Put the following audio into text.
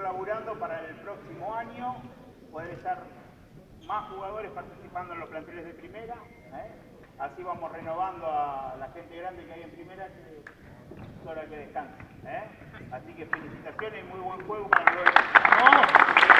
laburando para el próximo año poder estar más jugadores participando en los planteles de primera. Así vamos renovando a la gente grande que hay en primera, que es hora que descanse. Así que felicitaciones y muy buen juego para los dos.